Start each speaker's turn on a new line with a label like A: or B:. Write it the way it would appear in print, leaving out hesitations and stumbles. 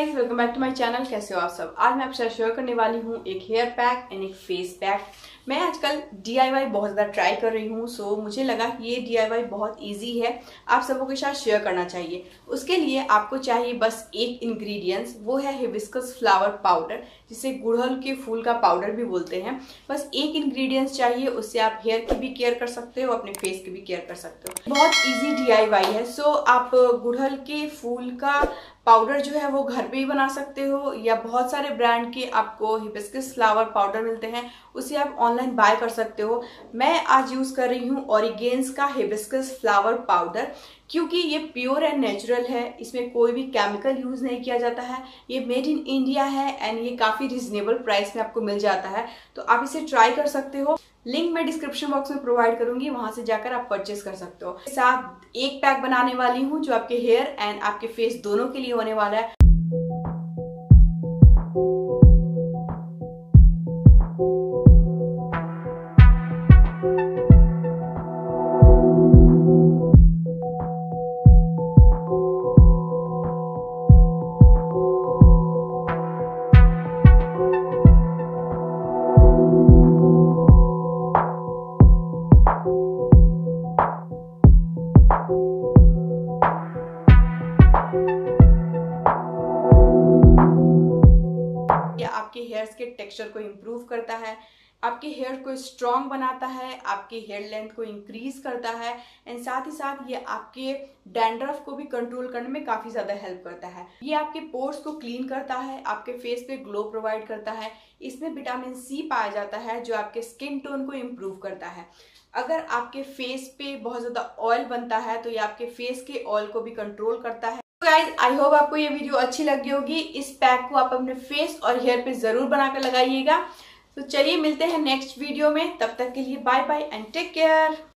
A: Guys, welcome back to my channel. कैसे हो आप सब। आज मैं आपके साथ शेयर करने वाली हूँ एक हेयर पैक एंड एक फेस पैक। मैं आजकल DIY बहुत ज़्यादा ट्राई कर रही हूँ, सो मुझे लगा कि ये DIY बहुत इजी है, आप सबों के साथ शेयर करना चाहिए। उसके लिए आपको चाहिए बस एक इंग्रेडिएंट्स, वो है हिबिस्कस फ्लावर पाउडर, जिसे गुड़हल के फूल का पाउडर भी बोलते हैं। बस एक इंग्रेडिएंट्स चाहिए, उससे आप हेयर की भी केयर कर सकते हो, अपने फेस की भी केयर कर सकते हो। बहुत ईजी DIY है। सो आप गुड़हल के फूल का पाउडर जो है वो घर पे ही बना सकते हो, या बहुत सारे ब्रांड के आपको हिबिस्कस फ्लावर पाउडर मिलते हैं, उसे आप ऑनलाइन बाय कर सकते हो। मैं आज यूज कर रही हूँ ओरिगेंस का हिबिस्कस फ्लावर पाउडर, क्योंकि ये प्योर एंड नेचुरल है, इसमें कोई भी केमिकल यूज नहीं किया जाता है। ये मेड इन इंडिया है एंड ये काफी रिजनेबल प्राइस में आपको मिल जाता है, तो आप इसे ट्राई कर सकते हो। लिंक मैं डिस्क्रिप्शन बॉक्स में प्रोवाइड करूंगी, वहां से जाकर आप परचेस कर सकते हो। साथ एक पैक बनाने वाली हूँ जो आपके हेयर एंड आपके फेस दोनों के लिए होने वाला है। आपके हेयर्स के टेक्सचर को इम्प्रूव करता है, आपके हेयर को स्ट्रॉन्ग बनाता है, आपके हेयर लेंथ को इंक्रीज करता है एंड साथ ही साथ ये आपके डैंड्रफ को भी कंट्रोल करने में काफी ज्यादा हेल्प करता है। ये आपके पोर्स को क्लीन करता है, आपके फेस पे ग्लो प्रोवाइड करता है। इसमें विटामिन C पाया जाता है जो आपके स्किन टोन को इम्प्रूव करता है। अगर आपके फेस पे बहुत ज्यादा ऑयल बनता है तो ये आपके फेस के ऑयल को भी कंट्रोल करता है। गाइज, आई होप आपको ये वीडियो अच्छी लगी होगी। इस पैक को आप अपने फेस और हेयर पे जरूर बनाकर लगाइएगा। तो चलिए मिलते हैं नेक्स्ट वीडियो में, तब तक के लिए bye bye and take care.